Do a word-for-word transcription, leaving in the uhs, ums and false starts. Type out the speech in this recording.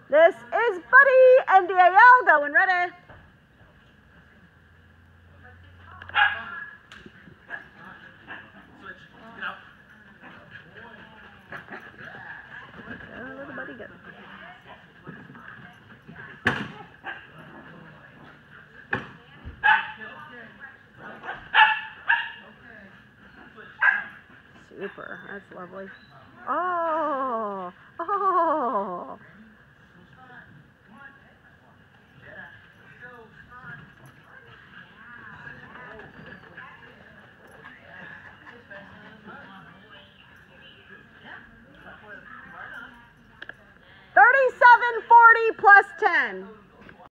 This is Buddy and D A L going ready. Oh, little Buddy go. Super, that's lovely. Oh, oh. thirty-seven forty plus ten.